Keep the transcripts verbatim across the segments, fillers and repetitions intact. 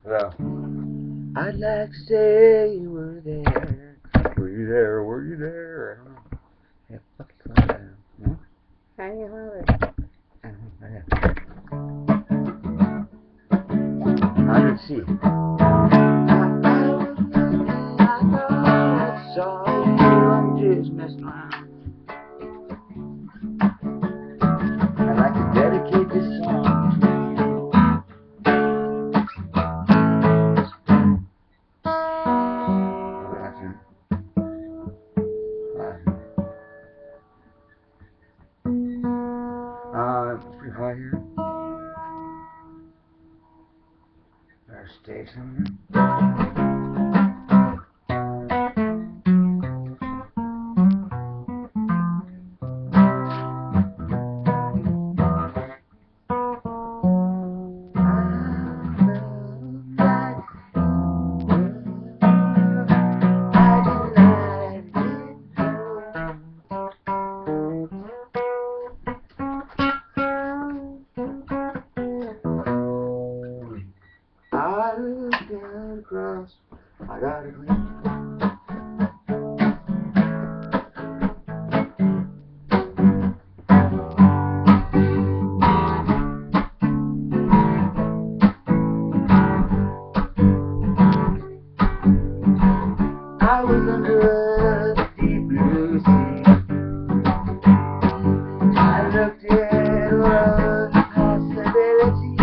So, I'd like to say you were there. Were you there? Were you there? I don't know. Yeah, fuck it, calm down. Hmm? How do you holler? I don't know. Under C. Just messing around. I'd like to dedicate this song to you. Uh, pretty high here. Better stay somewhere. I look down across, I got a glimpse. I was under the deep blue sea. I looked at all the possibilities.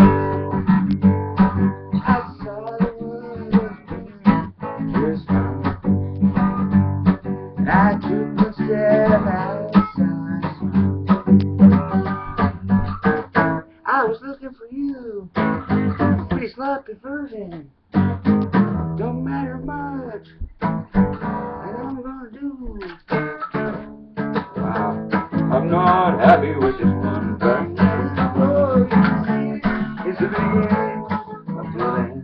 I saw the world just fine. And I took one step outside. I was looking for you, pretty sloppy version. Don't matter much. Wow, I'm not happy with this one thing. It's the beginning of the end.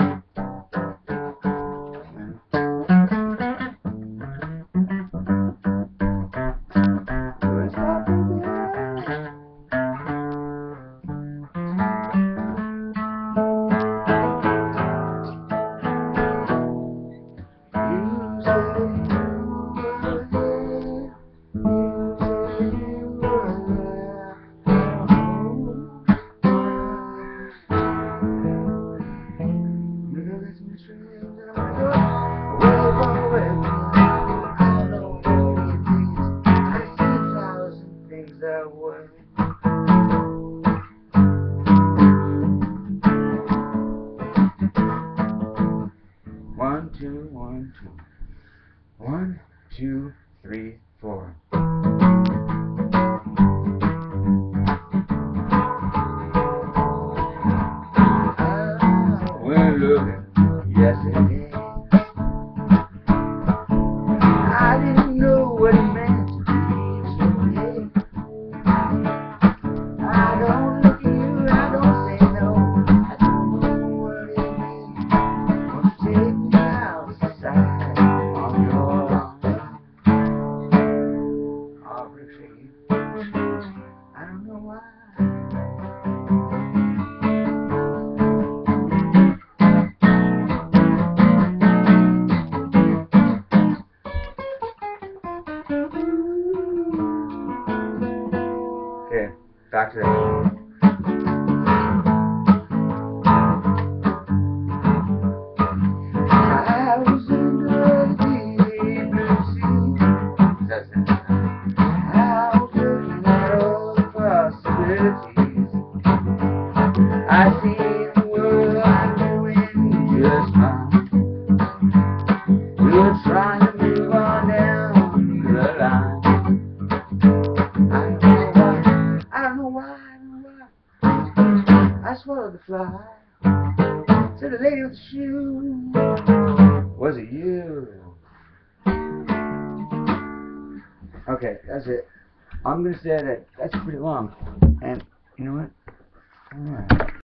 That way. One, two, one, two. One, two, three, four. I went looking yesterday. I didn't know what it meant. I don't know why. Okay, back to that. I see the world I'm doing just fine. We're trying to move on down the line. I don't know why, I don't know why, I don't know why. I swallowed the fly. Said the lady with the shoe, was it you? Okay, that's it. I'm gonna say that that's pretty long. And you know what? Alright.